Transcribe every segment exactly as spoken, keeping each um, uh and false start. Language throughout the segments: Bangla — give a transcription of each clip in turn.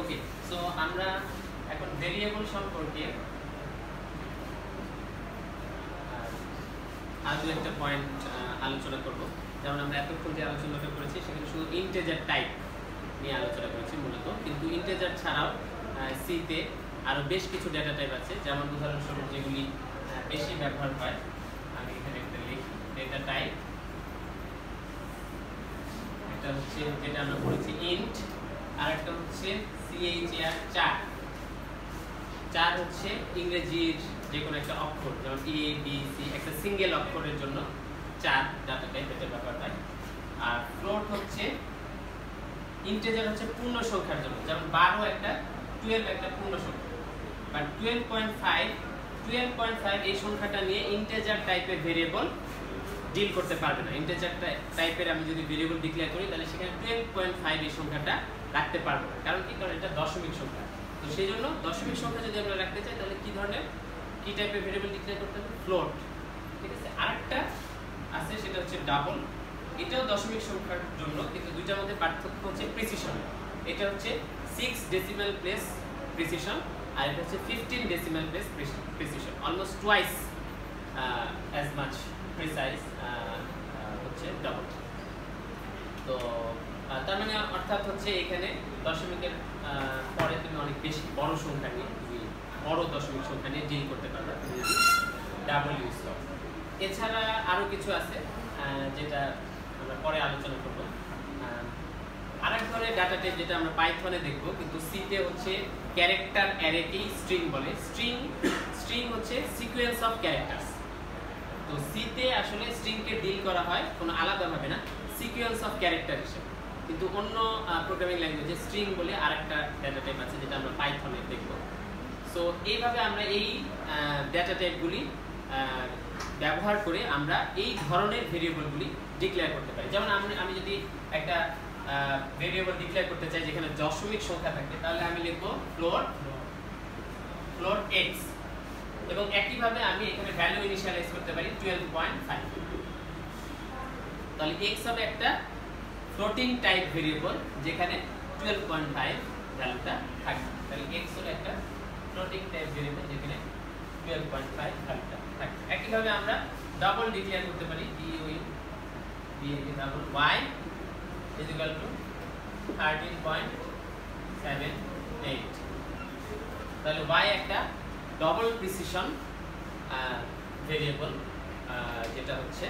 ওকে, সো আমরা এখন ভেরিয়েবল সম্পর্কে আর দু একটা পয়েন্ট আলোচনা করব। যেমন আমরা এতক্ষণ যে আলোচনাটা করেছি সেখানে শুধু ইন্টিজার টাইপ নিয়ে আলোচনা করেছি মূলত, কিন্তু ইন্টিজার ছাড়াও সিতে আরও বেশ কিছু ডেটা টাইপ আছে, যেমন উদাহরণস্বরূপ যেগুলি বেশি ব্যবহার হয়। আমি এখানে একটা লিখি ডেটা টাইপ, একটা হচ্ছে যেটা আমরা বলেছি ইন্ট, আর একটা হচ্ছে সিএইচআর চার। চার হচ্ছে ইংরেজির যে কোনো একটা অক্ষর, যেমন এ বি সি, একটা সিঙ্গেল অক্ষরের জন্য চার ডাটা টাইপ এটা ব্যবহার হয়। আর ফ্লোট হচ্ছে ইন্টিজার হচ্ছে পূর্ণ সংখ্যার জন্য, যেমন বারো একটা টুয়েলভ একটা পূর্ণ সংখ্যা, but twelve point five twelve point five এই সংখ্যাটা নিয়ে ইন্টিজার টাইপের ভেরিয়েবল ডিল করতে পারবে না। ইন্টিজার টাইপের আমি যদি ভেরিয়েবল ডিক্লেয়ার করি তাহলে সেখানে টুয়েলভ পয়েন্ট ফাইভ এই সংখ্যাটা রাখতে পারবো না, কারণ কি, কারণ এটা দশমিক সংখ্যা। তো সেই জন্য দশমিক সংখ্যা যদি আমরা রাখতে চাই তাহলে কি ধরনের কি টাইপের ভেরিয়েবল ডিক্লেয়ার করতে হবে, ফ্লোট। ঠিক আছে, আরেকটা আছে সেটা হচ্ছে ডাবল, এটাও দশমিক সংখ্যার জন্য, কিন্তু দুইটার মধ্যে পার্থক্য হচ্ছে প্রিসিশন। এটা হচ্ছে সিক্স ডেসিমাল প্লেস প্রিসিশন, আর এটা হচ্ছে fifteen decimal place precision, almost twice as much precise হচ্ছে ডাবল। তো তার মানে অর্থাৎ হচ্ছে এখানে দশমিকের পরে তুমি অনেক বেশি বড় সংখ্যা নিয়ে, তুমি বড় দশমিক সংখ্যা নিয়ে ডিল করতে পারবে তুমি যদি ডাবল ইউজ করো। এছাড়া আরও কিছু আছে যেটা আমরা পরে আলোচনা করব। আরেক ধরনের ডাটা টাইপ যেটা আমরা পাইথনে দেখব, কিন্তু সিতে হচ্ছে ক্যারেক্টার অ্যারেকেই স্ট্রিং বলে। স্ট্রিং স্ট্রিং হচ্ছে সিকোয়েন্স অফ ক্যারেক্টারস। তো সিতে আসলে স্ট্রিংকে ডিল করা হয় কোনো আলাদাভাবে না, সিকোয়েন্স অফ ক্যারেক্টার হিসেবে। কিন্তু অন্য প্রোগ্রামিং ল্যাঙ্গুয়েজে স্ট্রিং বলে আরেকটা ডাটা টাইপ আছে যেটা আমরা পাইথনে দেখব। সো এইভাবে আমরা এই ডাটা টাইপগুলি ব্যবহার করে আমরা এই ধরনের ভেরিয়েবলগুলি ডিক্লেয়ার করতে পারি। যেমন আমি আমি যদি একটা ভেরিয়েবল ডিক্লেয়ার করতে চাই যেখানে দশমিক সংখ্যা থাকে, তাহলে আমি লিখব ফ্লোট ফ্লোট এক্স, এবং একইভাবে আমি এখানে ভ্যালু ইনিশিয়ালাইজ করতে পারি টুয়েলভ পয়েন্ট ফাইভ। তাহলে এক্স হবে একটা ফ্লোটিং টাইপ ভেরিয়েবল যেখানে টুয়েলভ পয়েন্ট ফাইভ ভ্যালুটা থাকে। তাহলে এক্স হলো একটা ফ্লোটিং টাইপ ভেরিয়েবল যেখানে টুয়েলভ পয়েন্ট ফাইভ ভ্যালুটা থাকে। একইভাবে আমরা ডাবল ডিক্লেয়ার করতে পারি, ডি ওই D double Y is equal to thirteen point seven eight. তাহলে ওয়াই একটা ডবল প্রিসিশন ভেরিয়েবল যেটা হচ্ছে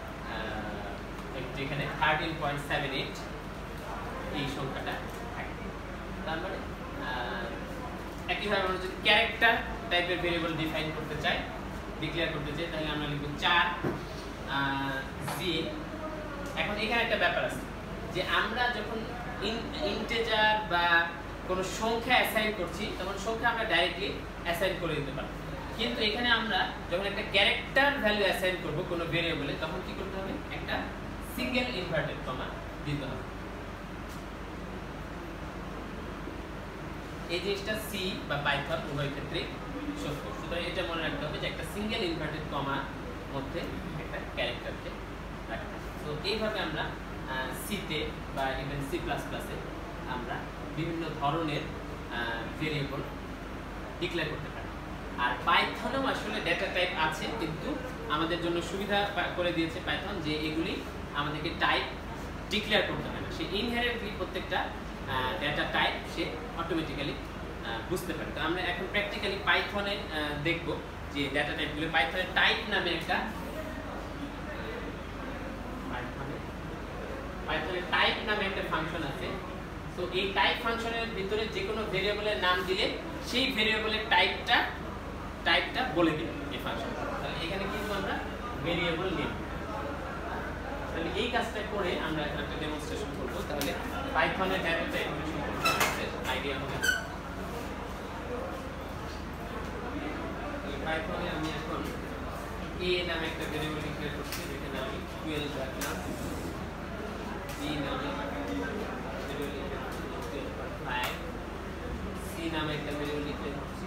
যেখানে থার্টিন পয়েন্ট সেভেন এইট এই সংখ্যাটা থাকে। তার মানে একইভাবে আমরা যদি ক্যারেক্টার টাইপের ভেরিয়েবল ডিফাইন করতে চাই, ডিক্লেয়ার করতে চাই, তাহলে আমরা লিখব চার জি। এখন এখানে একটা ব্যাপার আছে যে আমরা যখন ইন্টিজার বা কোনো সংখ্যা অ্যাসাইন করছি তখন সংখ্যা আমরা ডাইরেক্টলি অ্যাসাইন করে দিতে পারি, কিন্তু এখানে আমরা যখন একটা ক্যারেক্টার ভ্যালু অ্যাসাইন করব কোনো ভেরিয়েবলে তখন কি করতে হবে, একটা সিঙ্গেল ইনভার্টেড কমা দিতে হবে। এই জিনিসটা সি বা পাইথন উভয় ক্ষেত্রে সত্য। সুতরাং এটা মনে রাখতে হবে যে একটা সিঙ্গেল ইনভার্টেড কমার মধ্যে একটা ক্যারেক্টারকে রাখতে হবে। তো এইভাবে আমরা সিতে বা ইভেন সি প্লাস প্লাসে আমরা বিভিন্ন ধরনের ভেরিয়েবল ডিক্লেয়ার করতে পারি। আর পাইথনেও আসলে ডেটা টাইপ আছে, কিন্তু আমাদের জন্য সুবিধা করে দিয়েছে পাইথন যে এগুলি আমাদেরকে টাইপ ডিক্লেয়ার করতে হয় না, সে ইনহেরেন্টলি প্রত্যেকটা ডেটা টাইপ সে অটোমেটিক্যালি বুঝতে পারে। তো আমরা এখন প্র্যাকটিক্যালি পাইথনে দেখব যে ডেটা টাইপগুলো। পাইথনের টাইপ নামে একটা পাইথনের টাইপ নামে একটা ফাংশন আছে। তো এই টাইপ ফাংশনের ভিতরে যে কোনো ভেরিয়েবলের নাম দিলে সেই ভেরিয়েবলের টাইপটা টাইপটা বলে দিবে এই ফাংশন। তাহলে এখানে কিন্তু আমরা ভেরিয়েবল নেম, তাহলে এই কাজটা করে আমরা একটা ডেমনস্ট্রেশন করব। তাহলে পাইথনের ডেটা টাইপ আইডিয়া হবে। পাইথনে আমি এখন এ নামে একটা ভেরিয়েবল ডিক্লেয়ার করছি যেখানে আমি টুয়েলভ রাখলাম, বি নামে সি নামে একটা ভেরিয়েবল ডিক্লেয়ার করছি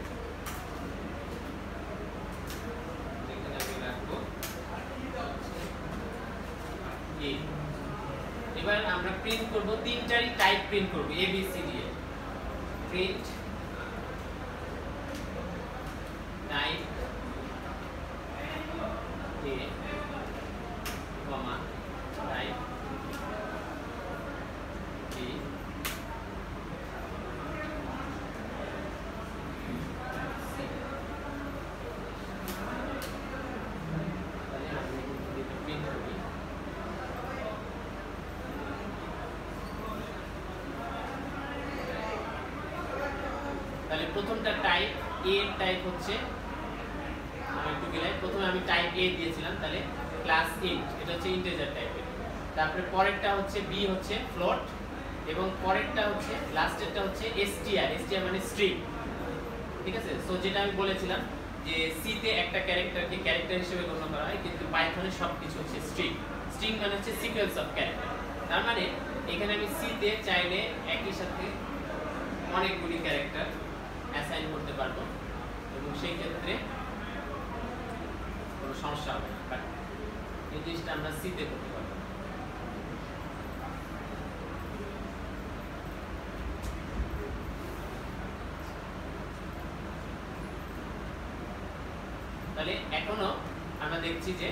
যেখানে আমি রাখবো এ। এবার আমরা প্রিন্ট করব তিনটারই টাইপ প্রিন্ট করব এ বি সি দিয়ে। Print type A comma type B তাহলে প্রথমটা টাইপ এ টাইপ হচ্ছে আমি একটু গেলে প্রথমে আমি টাইপ এ দিয়েছিলাম, তাহলে ক্লাস ইন্ট, এটা হচ্ছে ইন্টিজার টাইপের। তারপরে পরেরটা হচ্ছে বি হচ্ছে ফ্লোট, এবং পরেরটা হচ্ছে লাস্টেরটা হচ্ছে এসটিআর, এসটিআর মানে স্ট্রিং। ঠিক আছে, সো যেটা আমি বলেছিলাম যে সি তে একটা ক্যারেক্টারকে ক্যারেক্টার হিসেবে গণ্য করা হয়, কিন্তু পাইথনে সবকিছু হচ্ছে স্ট্রিং। স্ট্রিং মানে হচ্ছে সিকোয়েন্স অফ ক্যারেক্টার। তার মানে এখানে আমি সি তে চাইলে একই সাথে অনেকগুলি ক্যারেক্টার অ্যাসাইন করতে পারবো, এবং সেই ক্ষেত্রে কোনো সমস্যা হবে না, বাট এই জিনিসটা আমরা সি তে করতে পারবো। তাহলে এখনো আমরা দেখছি যে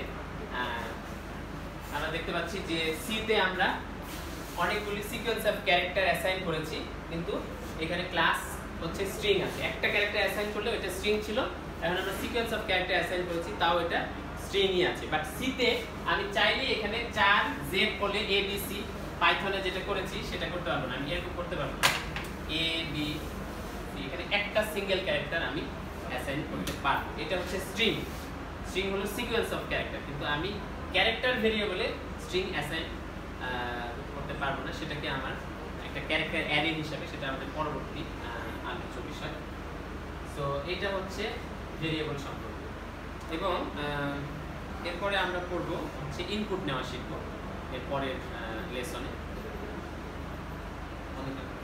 আমরা দেখতে পাচ্ছি যে সি তে আমরা অনেকগুলি সিকোয়েন্স অফ ক্যারেক্টার অ্যাসাইন করেছি, কিন্তু এখানে ক্লাস হচ্ছে স্ট্রিং আছে। একটা ক্যারেক্টার অ্যাসাইন করলে এটা স্ট্রিং ছিল, এখন আমরা সিকোয়েন্স অফ ক্যারেক্টার অ্যাসাইন করেছি, তাও এটা স্ট্রিংই আছে। বাট সি তে আমি চাইলে এখানে চার জেড করলে এ বি সি, পাইথনে যেটা করেছি সেটা করতে পারবো না, আমি এরকম করতে পারবো না। এ বি সি, এখানে একটা সিঙ্গেল ক্যারেক্টার আমি অ্যাসাইন করতে পারবো, এটা হচ্ছে স্ট্রিং। স্ট্রিং হলো সিকোয়েন্স অফ ক্যারেক্টার, কিন্তু আমি ক্যারেক্টার ভেরিয়েবলে স্ট্রিং অ্যাসাইন করতে পারবো না, সেটাকে আমার একটা ক্যারেক্টার অ্যারে হিসাবে, সেটা আমাদের পরবর্তী আলোচ্য বিষয়। সো এটা হচ্ছে ভেরিয়েবল সম্পর্কে, এবং এরপরে আমরা পড়বো হচ্ছে ইনপুট নেওয়া শিখবো এর পরের লেসনে।